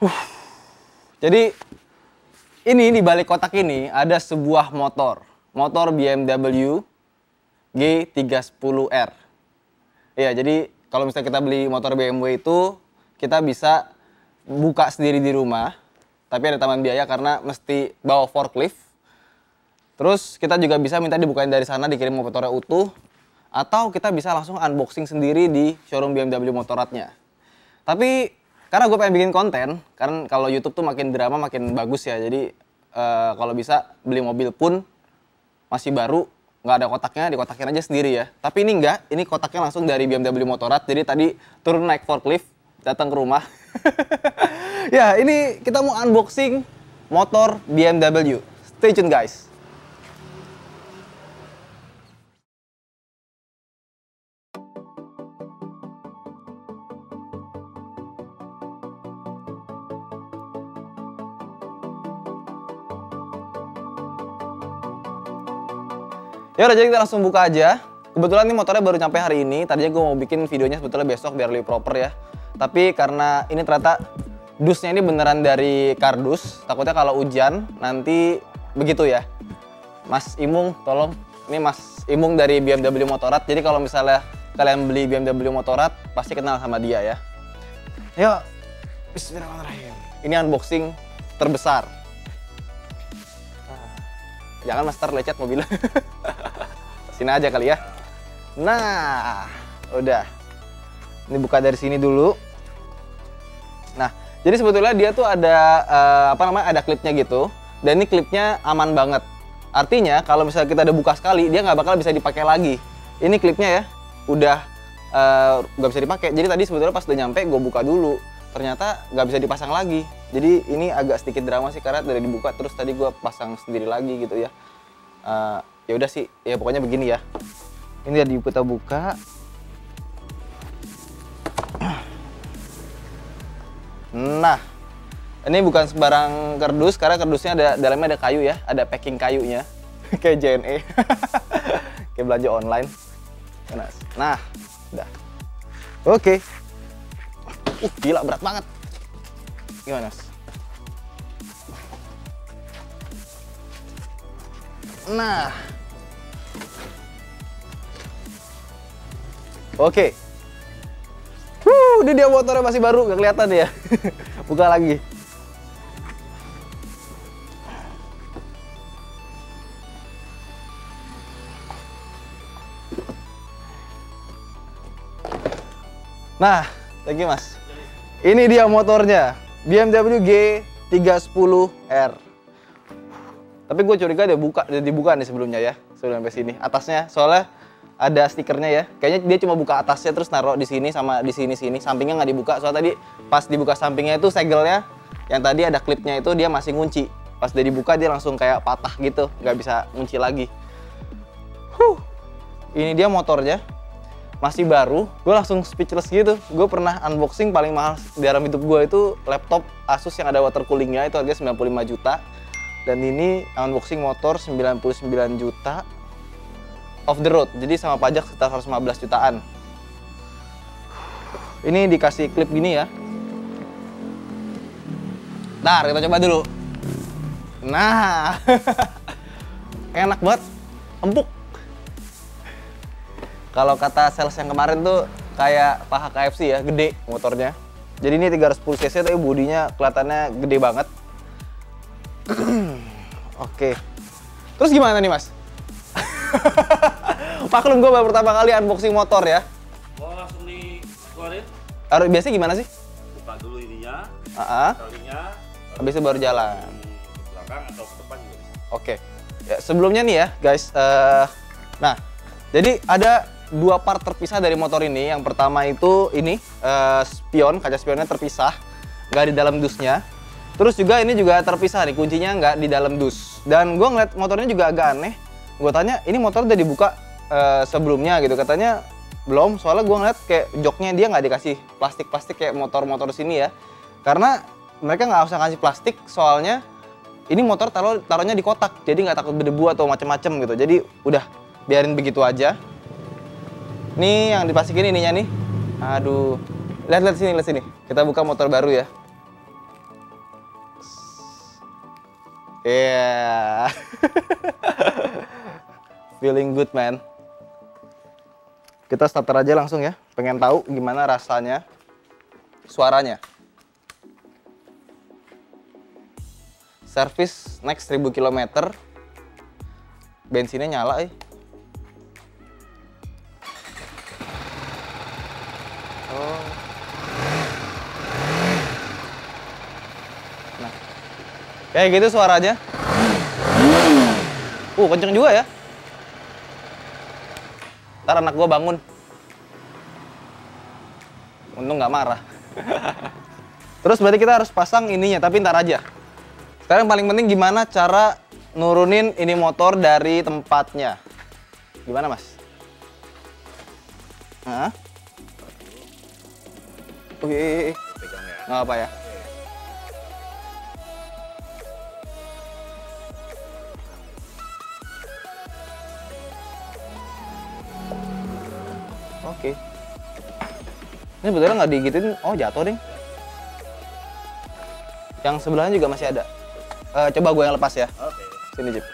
Jadi ini di balik kotak ini ada sebuah motor BMW G310R. Iya, jadi kalau misalnya kita beli motor BMW itu kita bisa buka sendiri di rumah, tapi ada tambahan biaya karena mesti bawa forklift. Terus kita juga bisa minta dibukain dari sana, dikirim motornya utuh, atau kita bisa langsung unboxing sendiri di showroom BMW Motorradnya. Tapi karena gue pengen bikin konten, kan kalau YouTube tuh makin drama makin bagus ya. Jadi kalau bisa beli mobil pun masih baru, nggak ada kotaknya, dikotakin aja sendiri ya. Tapi ini enggak, ini kotaknya langsung dari BMW Motorrad. Jadi tadi turun naik forklift, datang ke rumah. Ya, ini kita mau unboxing motor BMW. Stay tune guys. Ya udah, jadi kita langsung buka aja. Kebetulan nih motornya baru nyampe hari ini. Tadinya gue mau bikin videonya sebetulnya besok biar lebih proper ya. Tapi karena ini ternyata dusnya ini beneran dari kardus. Takutnya kalau hujan nanti begitu ya. Mas Imung, tolong. Ini Mas Imung dari BMW Motorrad. Jadi kalau misalnya kalian beli BMW Motorrad, pasti kenal sama dia ya. Yuk, bismillahirrahmanirrahim. Ini unboxing terbesar. Jangan master lecet mobilnya. Sini aja kali ya. Nah, udah. Ini buka dari sini dulu. Nah, jadi sebetulnya dia tuh ada ada klipnya gitu. Dan ini klipnya aman banget. Artinya kalau misalnya kita udah buka sekali, dia nggak bakal bisa dipakai lagi. Ini klipnya ya, udah nggak bisa dipakai. Jadi tadi sebetulnya pas udah nyampe, gue buka dulu. Ternyata nggak bisa dipasang lagi. Jadi ini agak sedikit drama sih karena dari dibuka terus tadi gue pasang sendiri lagi gitu ya. Ya udah sih, ya pokoknya begini ya. Ini tadi kita buka. Nah, ini bukan sembarang kardus karena kardusnya dalamnya ada kayu ya, ada packing kayunya. Kayak JNE. Kayak belanja online. Nah, udah. Oke. Gila berat banget. Gimana, Mas? Nah. Oke. Ini dia motornya masih baru, nggak kelihatan ya. Buka lagi. Nah, thank you Mas. Ini dia motornya, BMW G310R. Tapi gue curiga udah dibuka nih sebelumnya ya, sebelum sampai sini. Atasnya soalnya ada stikernya ya. Kayaknya dia cuma buka atasnya terus naruh di sini sama di sini. Sampingnya nggak dibuka. Soalnya tadi pas dibuka sampingnya itu segelnya, yang tadi ada klipnya itu dia masih ngunci. Pas dia dibuka dia langsung kayak patah gitu, nggak bisa ngunci lagi. Ini dia motornya. Masih baru, gue langsung speechless gitu. Gue pernah unboxing paling mahal di dalam hidup gue itu laptop Asus yang ada water coolingnya, itu harganya 95 juta. Dan ini unboxing motor 99 juta off the road, jadi sama pajak sekitar 115 jutaan. Ini dikasih klip gini ya. Ntar kita coba dulu. Nah, enak banget, empuk. Kalau kata sales yang kemarin tuh kayak paha KFC ya, gede motornya. Jadi ini 310 cc tapi bodinya kelihatannya gede banget. Oke. Terus gimana nih Mas? Maklum gue baru pertama kali unboxing motor ya. Mau langsung dikeluarin? Biasanya gimana sih? Buka dulu ininya, talinya. Habis itu baru jalan. Ke belakang atau ke depan juga bisa. Oke. Ya, sebelumnya nih ya guys, nah jadi ada dua part terpisah dari motor ini. Yang pertama itu ini spion, kaca spionnya terpisah, nggak di dalam dusnya. Terus juga ini juga terpisah nih, kuncinya nggak di dalam dus. Dan gue ngeliat motornya juga agak aneh. Gue tanya, ini motor udah dibuka sebelumnya gitu? Katanya belum, soalnya gue ngeliat kayak joknya dia nggak dikasih plastik-plastik kayak motor-motor sini ya. Karena mereka nggak usah kasih plastik, soalnya ini motor taruhnya di kotak, jadi nggak takut berdebu atau macem-macem gitu. Jadi udah biarin begitu aja. Nih yang diplastikin ininya nih. Aduh. Lihat sini. Kita buka motor baru ya. Iya. Feeling good, man. Kita starter aja langsung ya. Pengen tahu gimana rasanya, suaranya. Service next 1000 km. Bensinnya nyala, Oh. Nah. Kayak gitu suaranya. Kenceng juga ya. Ntar anak gua bangun. Untung nggak marah. Terus berarti kita harus pasang ininya, tapi ntar aja. Sekarang paling penting gimana cara nurunin ini motor dari tempatnya. Gimana, Mas? Hah? Pegang ya. Nggak apa ya? Oke. Ini beneran nggak digituin? Oh, jatuh ding. Yang sebelahnya juga masih ada. Coba gue yang lepas ya. Oke. Sini, Jip.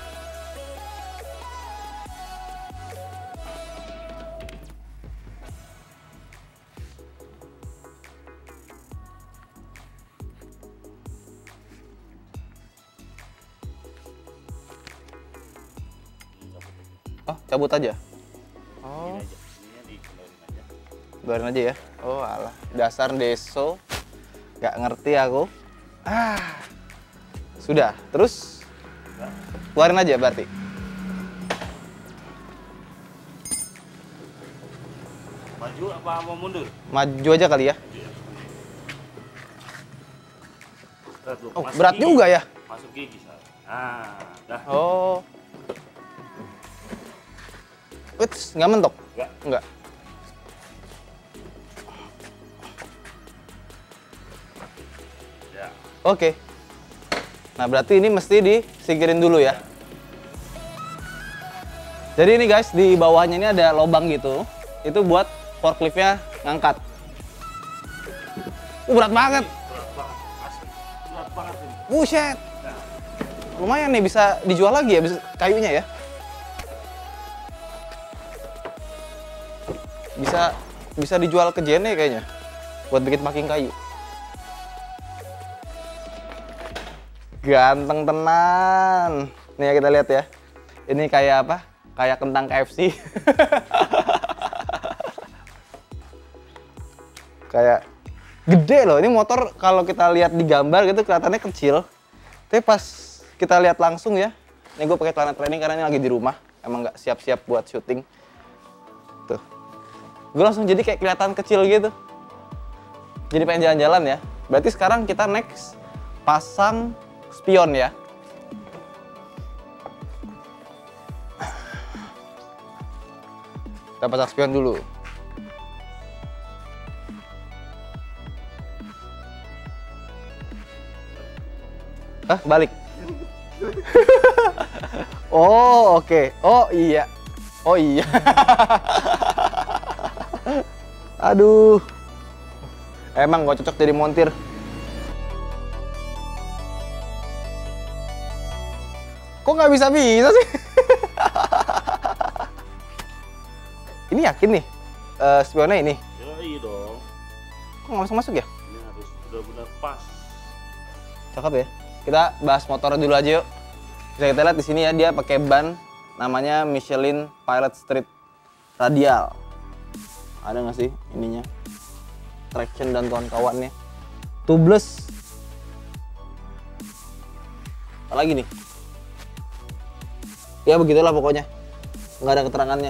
Oh, cabut aja. Oh. Ininya dikeluarin aja. Keluarin aja ya. Oh, alah. Dasar deso. Gak ngerti aku. Sudah. Terus keluarin aja berarti. Maju apa mau mundur? Maju aja kali ya. Oh, Masuk berat gigi. juga ya. Masuk gigi. Dah. Oh. Wits, nggak mentok? Enggak. Nggak. Ya. Oke. Nah, berarti ini mesti disingkirin dulu ya. Jadi ini guys, di bawahnya ini ada lubang gitu. Itu buat forkliftnya ngangkat. Berat banget. Berat banget. Asli. Berat banget ini. Buset. Lumayan nih, bisa dijual lagi ya kayunya ya. Bisa dijual ke JNE kayaknya. Buat bikin packing kayu. Ganteng tenan. Nih ya, kita lihat ya. Ini kayak apa? Kayak kentang KFC. Kayak gede loh. Ini motor kalau kita lihat di gambar gitu kelihatannya kecil. Tapi pas kita lihat langsung ya. Ini gue pakai celana training karena ini lagi di rumah. Emang nggak siap-siap buat syuting. Tuh. Gue langsung jadi kayak kelihatan kecil gitu. Jadi pengen jalan-jalan ya. Berarti sekarang kita next pasang spion ya. Kita pasang spion dulu. Balik. Oh, oke. Oh, iya. Oh, iya. Aduh. Emang gak cocok jadi montir. Kok nggak bisa-bisa sih? Ini yakin nih? Spionnya ini? Ya iya dong. Kok nggak masuk-masuk ya? Ini harus benar-benar pas. Cakep ya. Kita bahas motor dulu aja yuk. Bisa kita lihat di sini ya, dia pakai ban namanya Michelin Pilot Street Radial. Ada nggak sih ininya? Traction dan kawan-kawannya. Tubeless. Apa lagi nih? Ya begitulah pokoknya. Nggak ada keterangannya.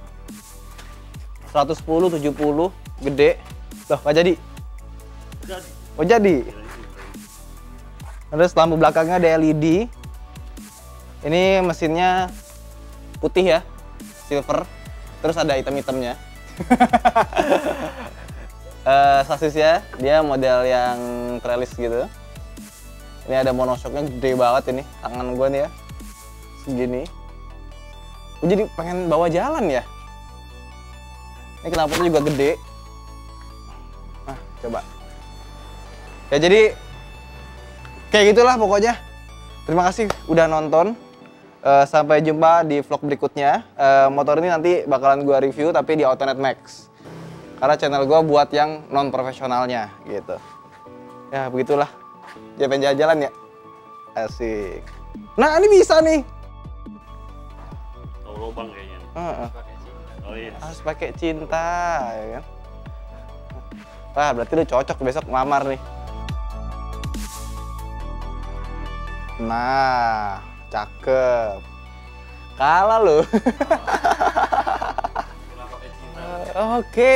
110, 70, gede. Loh, nggak jadi? Jadi. Oh jadi? Terus lampu belakangnya ada LED. Ini mesinnya putih ya, silver. Terus ada hitam-hitamnya. Sasisnya dia model yang trellis gitu. Ini ada monoshocknya gede banget ini. Tangan gue nih ya, segini. Gue jadi pengen bawa jalan ya. Ini knalpotnya juga gede. Nah, coba. Ya jadi kayak gitulah pokoknya. Terima kasih udah nonton. Sampai jumpa di vlog berikutnya. Motor ini nanti bakalan gua review tapi di Autonet Max. Karena channel gua buat yang non profesionalnya gitu. Ya begitulah. Dia pengen jalan-jalan ya. Asik. Nah ini bisa nih. Tahu lubang kayaknya. Oh iya. Harus pakai cinta, ya kan? Wah berarti lu cocok besok ngelamar nih. Nah. Cakep. Kalah lu. Oke.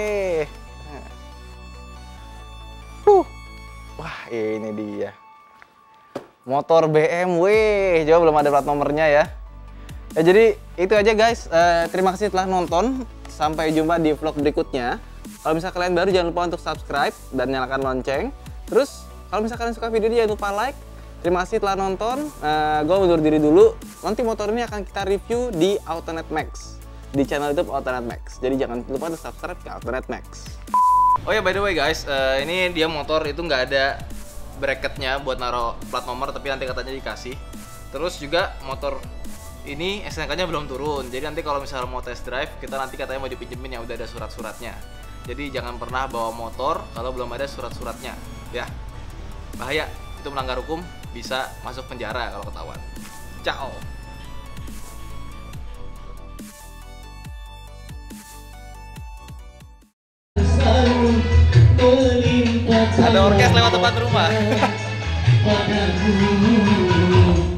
Wah, ini dia. Motor BMW. Coba belum ada plat nomornya ya. Ya jadi itu aja guys. Terima kasih telah nonton. Sampai jumpa di vlog berikutnya. Kalau misalnya kalian baru jangan lupa untuk subscribe dan nyalakan lonceng. Terus kalau misalnya kalian suka video ini jangan lupa like. Terima kasih telah nonton. Gue mundur diri dulu. Nanti motor ini akan kita review di Autonet Max, di channel YouTube Autonet Max. Jadi jangan lupa untuk subscribe ke Autonet Max. Oh ya by the way guys, ini dia motor itu nggak ada bracketnya buat naruh plat nomor, tapi nanti katanya dikasih. Terus juga motor ini STNK-nya belum turun. Jadi nanti kalau misalnya mau test drive, kita nanti katanya mau dipinjemin yang udah ada surat-suratnya. Jadi jangan pernah bawa motor kalau belum ada surat-suratnya, ya. Bahaya, itu melanggar hukum. Bisa masuk penjara kalau ketahuan. Ciao. Ada orkes lewat tempat rumah.